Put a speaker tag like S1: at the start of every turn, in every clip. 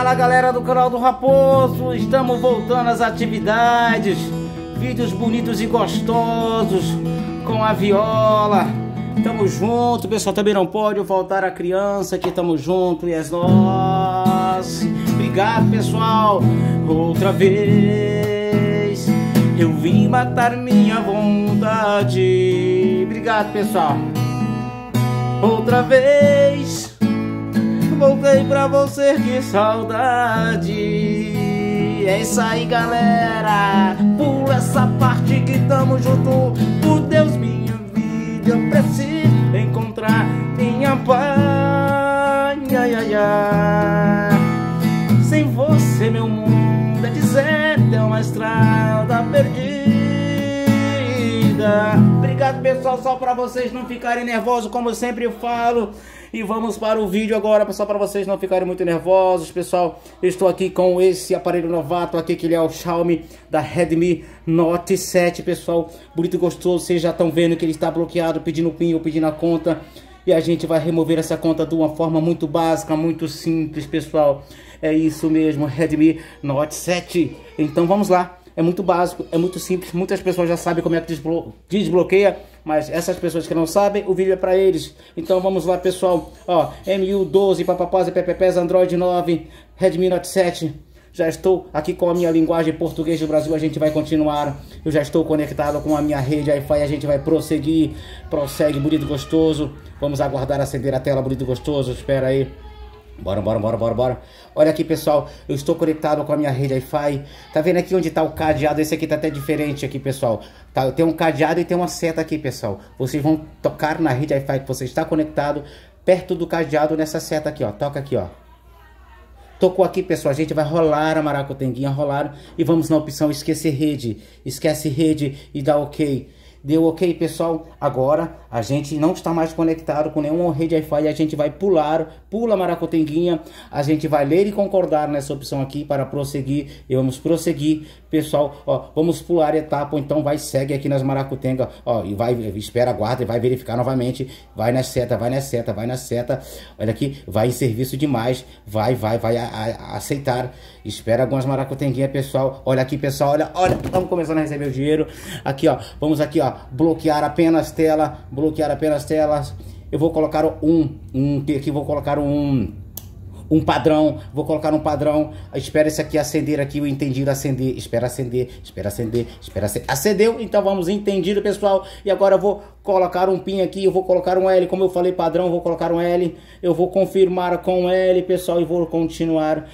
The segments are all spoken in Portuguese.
S1: Fala galera do canal do Raposo, estamos voltando às atividades, vídeos bonitos e gostosos com a viola. Tamo junto, pessoal, também não pode faltar a criança que tamo junto e as nós. Obrigado, pessoal, outra vez eu vim matar minha vontade. Obrigado, pessoal, outra vez voltei pra você, que saudade. É isso aí, galera, pula essa parte que tamo junto. Por Deus, minha vida, eu preciso encontrar minha paz. Ai, ai, ai. Sem você meu mundo é deserto, é uma estrada perdida. Obrigado, pessoal, só pra vocês não ficarem nervosos, como eu sempre falo. E vamos para o vídeo agora, pessoal, para vocês não ficarem muito nervosos, pessoal. Eu estou aqui com esse aparelho novato aqui, que ele é o Xiaomi da Redmi Note 7, pessoal. Bonito e gostoso, vocês já estão vendo que ele está bloqueado, pedindo PIN ou pedindo a conta. E a gente vai remover essa conta de uma forma muito básica, muito simples, pessoal. É isso mesmo, Redmi Note 7. Então vamos lá. É muito básico, é muito simples, muitas pessoas já sabem como é que desbloqueia, mas essas pessoas que não sabem, o vídeo é para eles. Então vamos lá, pessoal, ó, MU12, papapás e PPPs, Android 9, Redmi Note 7. Já estou aqui com a minha linguagem português do Brasil, a gente vai continuar. Eu já estou conectado com a minha rede Wi-Fi, a gente vai prosseguir. Prossegue, bonito e gostoso. Vamos aguardar acender a tela, bonito e gostoso, espera aí. Bora. Olha aqui, pessoal, eu estou conectado com a minha rede Wi-Fi. Tá vendo aqui onde tá o cadeado? Esse aqui tá até diferente aqui, pessoal. Tá, tem um cadeado e tem uma seta aqui, pessoal. Vocês vão tocar na rede Wi-Fi que você está conectado, perto do cadeado, nessa seta aqui, ó. Toca aqui, ó. Tocou aqui, pessoal, a gente vai rolar a maracotenguinha, rolar, e vamos na opção esquecer rede. Esquece rede e dá ok. Deu ok, pessoal? Agora a gente não está mais conectado com nenhuma rede Wi-Fi. A gente vai pula a maracotenguinha. A gente vai ler e concordar nessa opção aqui para prosseguir. E vamos prosseguir, pessoal. Ó, vamos pular a etapa. Então segue aqui nas maracotengas. Ó, e espera, aguarda e vai verificar novamente. Vai na seta. Olha aqui, vai em serviço demais. Vai aceitar. Espera algumas maracotenguinhas, pessoal. Olha aqui, pessoal. Olha, estamos começando a receber o dinheiro. Aqui, ó, vamos aqui, ó. Bloquear apenas telas. Eu vou colocar aqui vou colocar um padrão. Vou colocar um padrão. Espera esse aqui acender aqui, o entendido acender. Espera acender. Acendeu, então vamos entendido, pessoal. E agora eu vou colocar um PIN aqui, eu vou colocar um L, como eu falei padrão, vou colocar um L. Eu vou confirmar com L, pessoal, e vou continuar,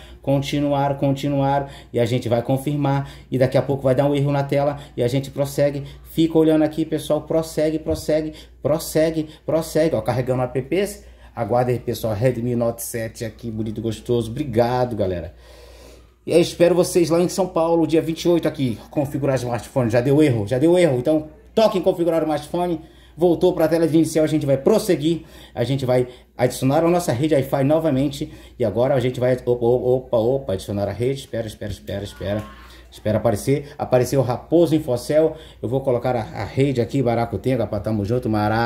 S1: e a gente vai confirmar, e daqui a pouco vai dar um erro na tela, e a gente prossegue, fica olhando aqui, pessoal, prossegue, ó, carregando apps. Aguardem, pessoal, Redmi Note 7 aqui, bonito e gostoso. Obrigado, galera. E aí, espero vocês lá em São Paulo, dia 28 aqui, configurar smartphone. Já deu erro, então toque em configurar o smartphone. Voltou para a tela de inicial, a gente vai prosseguir. A gente vai adicionar a nossa rede Wi-Fi novamente. E agora a gente vai, opa, adicionar a rede. Espera aparecer. Apareceu o Raposo Infocel. Eu vou colocar a rede aqui, Maracotenga, tamo junto,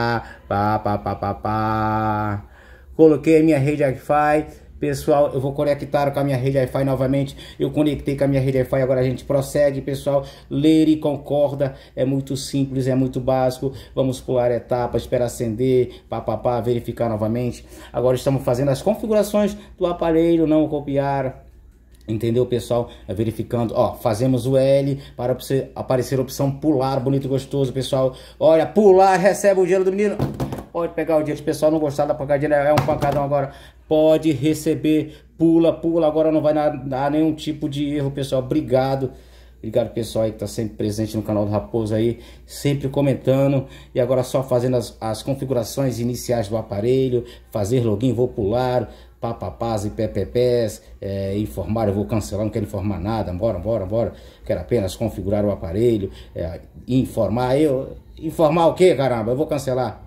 S1: Coloquei a minha rede Wi-Fi. Pessoal, eu vou conectar com a minha rede Wi-Fi novamente. Eu conectei com a minha rede Wi-Fi, agora a gente prossegue, pessoal. Ler e concorda, é muito simples, é muito básico. Vamos pular a etapa, esperar acender, verificar novamente. Agora estamos fazendo as configurações do aparelho, não copiar. Entendeu, pessoal? Verificando, ó, fazemos o L para aparecer a opção pular, bonito e gostoso, pessoal. Olha, pular, recebe o dinheiro do menino. Pode pegar o dinheiro, se o pessoal não gostar da pancadinha, é um pancadão agora. Pode receber, pula, agora não vai dar nenhum tipo de erro, pessoal. Obrigado, pessoal aí que tá sempre presente no canal do Raposo aí, sempre comentando. E agora só fazendo as configurações iniciais do aparelho, fazer login, vou pular, papapás e PPPs, informar, eu vou cancelar, não quero informar nada, bora, quero apenas configurar o aparelho, informar o que, caramba, eu vou cancelar,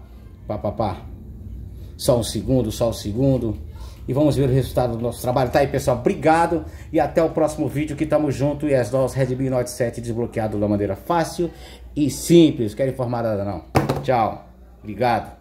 S1: só um segundo, e vamos ver o resultado do nosso trabalho. Tá aí, pessoal, obrigado e até o próximo vídeo, que tamo junto. E as nossas Redmi Note 7 desbloqueado da maneira fácil e simples, quero informar nada não. Tchau, obrigado.